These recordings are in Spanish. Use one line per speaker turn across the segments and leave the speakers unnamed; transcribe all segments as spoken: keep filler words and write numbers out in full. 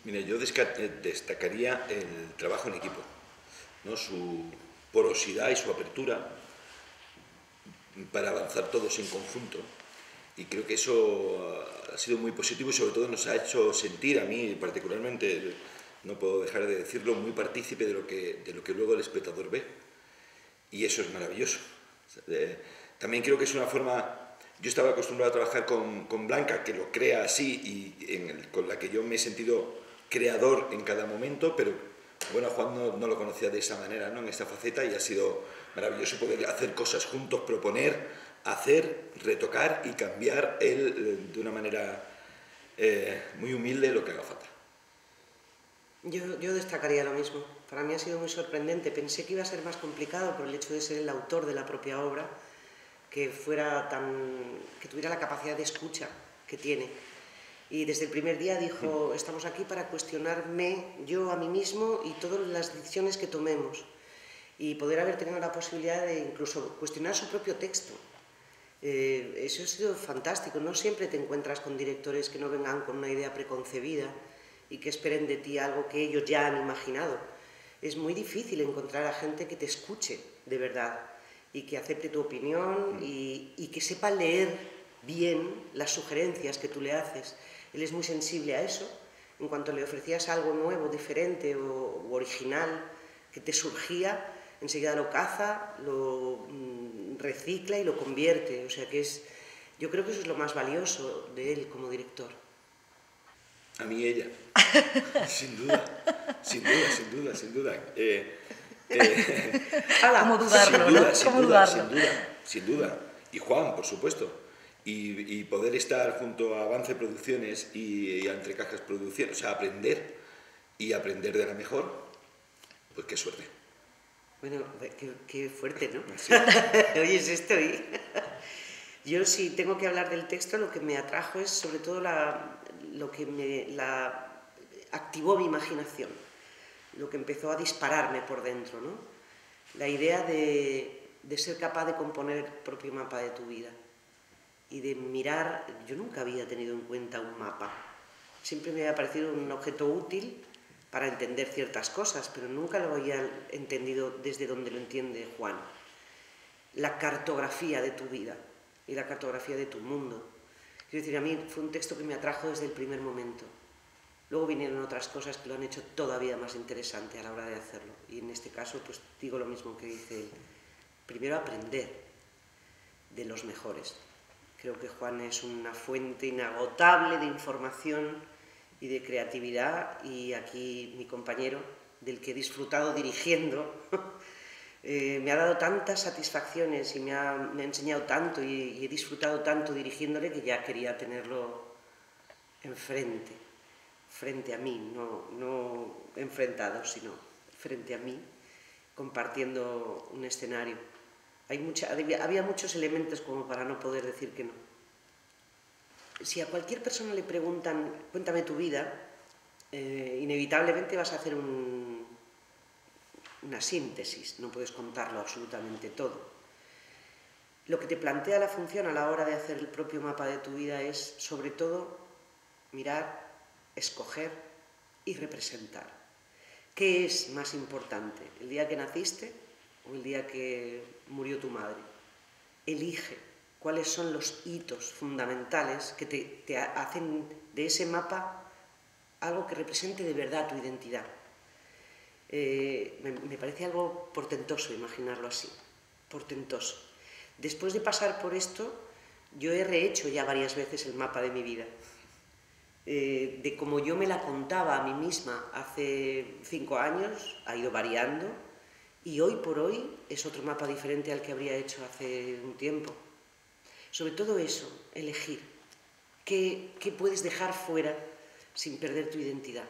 Mira, yo destacaría el trabajo en equipo, ¿no? Su porosidad y su apertura para avanzar todos en conjunto. Y creo que eso ha sido muy positivo y sobre todo nos ha hecho sentir, a mí particularmente, no puedo dejar de decirlo, muy partícipe de lo que, de lo que luego el espectador ve. Y eso es maravilloso. También creo que es una forma... Yo estaba acostumbrado a trabajar con, con Blanca, que lo crea así y en el, con la que yo me he sentido creador en cada momento, pero bueno, Juan no, no lo conocía de esa manera, ¿no? En esta faceta, y ha sido maravilloso poder hacer cosas juntos, proponer, hacer, retocar y cambiar él de una manera eh, muy humilde lo que haga falta.
Yo, yo destacaría lo mismo. Para mí ha sido muy sorprendente. Pensé que iba a ser más complicado por el hecho de ser el autor de la propia obra, que fuera tan, que tuviera la capacidad de escucha que tiene. Y desde el primer día dijo, estamos aquí para cuestionarme yo a mí mismo y todas las decisiones que tomemos. Y poder haber tenido la posibilidad de incluso cuestionar su propio texto. Eh, eso ha sido fantástico. No siempre te encuentras con directores que no vengan con una idea preconcebida y que esperen de ti algo que ellos ya han imaginado. Es muy difícil encontrar a gente que te escuche de verdad y que acepte tu opinión y, y que sepa leer bien las sugerencias que tú le haces. Él es muy sensible a eso. En cuanto le ofrecías algo nuevo, diferente o, o original que te surgía, enseguida lo caza, lo mm, recicla y lo convierte. O sea que es, yo creo que eso es lo más valioso de él como director.
A mí ella, sin duda, sin duda, sin duda, sin duda. Eh, eh,
¿Cómo dudarlo,
sin duda,
no?
sin
¿Cómo
duda,
dudarlo?
sin duda, sin duda. Y Juan, por supuesto. Y, y poder estar junto a Avance Producciones y, y a Entre Cajas Producciones, o sea, aprender y aprender de la mejor, pues qué suerte.
Bueno, qué, qué fuerte, ¿no?
Sí.
Oyes esto y... Yo, si tengo que hablar del texto, lo que me atrajo es sobre todo la, lo que me la, activó mi imaginación, lo que empezó a dispararme por dentro, ¿no? La idea de, de ser capaz de componer el propio mapa de tu vida y de mirar. Yo nunca había tenido en cuenta un mapa, siempre me había parecido un objeto útil para entender ciertas cosas, pero nunca lo había entendido desde donde lo entiende Juan. La cartografía de tu vida y la cartografía de tu mundo. Quiero decir, a mí fue un texto que me atrajo desde el primer momento. Luego vinieron otras cosas que lo han hecho todavía más interesante a la hora de hacerlo. Y en este caso, pues digo lo mismo que dice él. Primero aprender de los mejores. Creo que Juan es una fuente inagotable de información y de creatividad, y aquí mi compañero, del que he disfrutado dirigiendo, eh, me ha dado tantas satisfacciones y me ha, me ha enseñado tanto y, y he disfrutado tanto dirigiéndole que ya quería tenerlo enfrente, frente a mí, no, no enfrentado, sino frente a mí, compartiendo un escenario. Hay mucha, había muchos elementos como para no poder decir que no. Si a cualquier persona le preguntan, cuéntame tu vida, eh, inevitablemente vas a hacer un, una síntesis, no puedes contarlo absolutamente todo. Lo que te plantea la función a la hora de hacer el propio mapa de tu vida es, sobre todo, mirar, escoger y representar. ¿Qué es más importante, el día que naciste o el día que murió tu madre? Elige cuáles son los hitos fundamentales que te, te hacen de ese mapa algo que represente de verdad tu identidad. Eh, me, me parece algo portentoso imaginarlo así, portentoso. Después de pasar por esto, yo he rehecho ya varias veces el mapa de mi vida. Eh, de como yo me la contaba a mí misma hace cinco años, ha ido variando, y hoy por hoy es otro mapa diferente al que habría hecho hace un tiempo. Sobre todo eso, elegir qué, qué puedes dejar fuera sin perder tu identidad.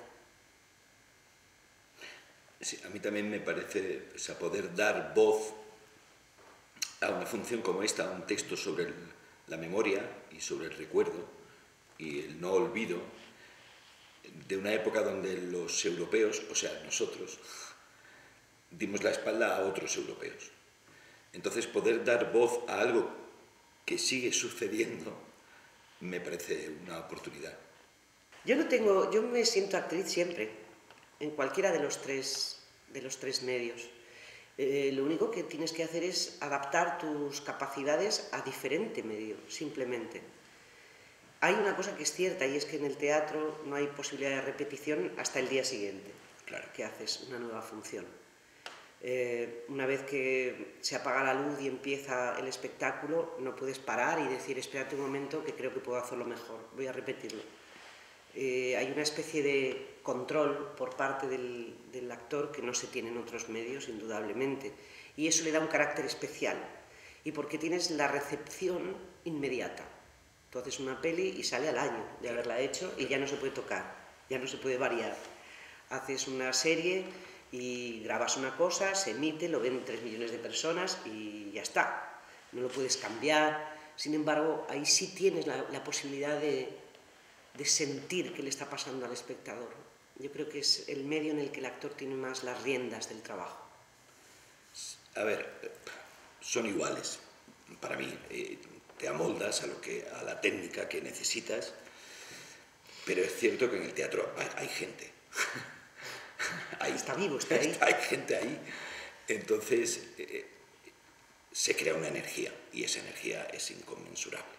Sí, a mí también me parece, o sea, poder dar voz a una función como esta, a un texto sobre el, la memoria y sobre el recuerdo y el no olvido de una época donde los europeos, o sea, nosotros, dimos la espalda a otros europeos. Entonces, poder dar voz a algo que sigue sucediendo me parece una oportunidad.
Yo no tengo, yo me siento actriz siempre, en cualquiera de los tres, de los tres medios. Eh, lo único que tienes que hacer es adaptar tus capacidades a diferente medio, simplemente. Hay una cosa que es cierta y es que en el teatro no hay posibilidad de repetición hasta el día siguiente, claro, que haces una nueva función. Eh, una vez que se apaga la luz y empieza el espectáculo, no puedes parar y decir, espérate un momento que creo que puedo hacerlo mejor, voy a repetirlo. Eh, hay una especie de control por parte del, del actor que no se tiene en otros medios, indudablemente, y eso le da un carácter especial, y porque tienes la recepción inmediata. Tú haces una peli y sale al año de haberla hecho y ya no se puede tocar, ya no se puede variar. Haces una serie y grabas una cosa, se emite, lo ven tres millones de personas y ya está. No lo puedes cambiar. Sin embargo, ahí sí tienes la, la posibilidad de, de sentir qué le está pasando al espectador. Yo creo que es el medio en el que el actor tiene más las riendas del trabajo.
A ver, son iguales para mí. Eh, te amoldas a, lo que, a la técnica que necesitas, pero es cierto que en el teatro hay, hay gente. Hay,
está vivo, está ahí.
Hay gente ahí. Entonces, eh, se crea una energía y esa energía es inconmensurable.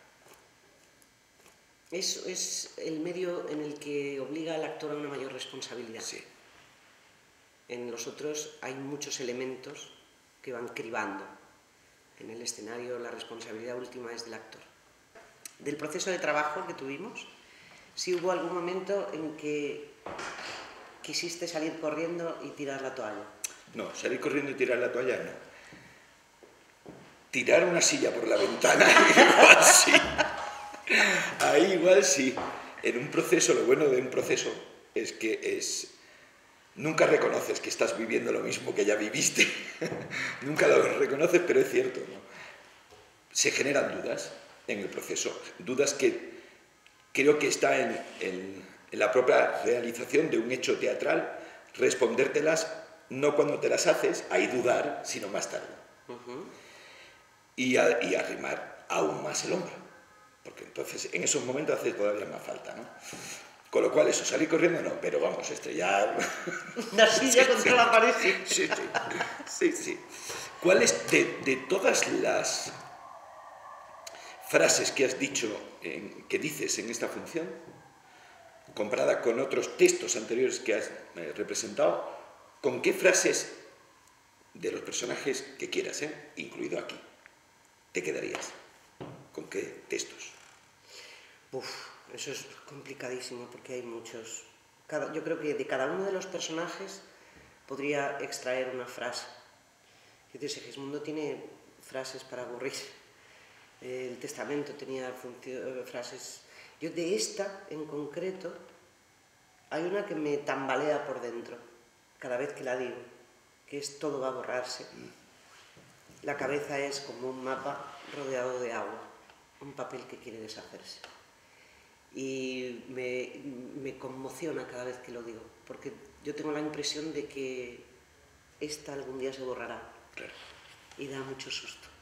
Eso es el medio en el que obliga al actor a una mayor responsabilidad.
Sí.
En los otros hay muchos elementos que van cribando. En el escenario la responsabilidad última es del actor. Del proceso de trabajo que tuvimos, sí hubo algún momento en que quisiste salir corriendo y tirar la toalla.
No, salir corriendo y tirar la toalla no. Tirar una silla por la ventana, igual sí. Ahí igual sí. En un proceso, lo bueno de un proceso es que es... Nunca reconoces que estás viviendo lo mismo que ya viviste. Nunca lo reconoces, pero es cierto, ¿no? Se generan dudas en el proceso. Dudas que creo que está en, en, en la propia realización de un hecho teatral. Respondértelas no cuando te las haces, ahí dudar, sino más tarde. Uh-huh. y, a, y arrimar aún más el hombro. Porque entonces en esos momentos hace todavía más falta, ¿no? Con lo cual, eso, salir corriendo no, pero vamos, estrellar...
Una silla sí, contra sí. la pared, sí.
Sí, sí, sí, sí. ¿Cuáles de, de todas las frases que has dicho, en, que dices en esta función, comparada con otros textos anteriores que has eh, representado, con qué frases de los personajes que quieras, eh, incluido aquí, te quedarías? ¿Con qué textos?
Uf... Eso es complicadísimo porque hay muchos. Cada, yo creo que de cada uno de los personajes podría extraer una frase. Es decir, Segismundo tiene frases para aburrir. El Testamento tenía frases. Yo de esta en concreto hay una que me tambalea por dentro cada vez que la digo, que es todo va a borrarse. La cabeza es como un mapa rodeado de agua, un papel que quiere deshacerse. Y me, me conmociona cada vez que lo digo, porque yo tengo la impresión de que esta algún día se borrará.
Claro.
Y da mucho susto.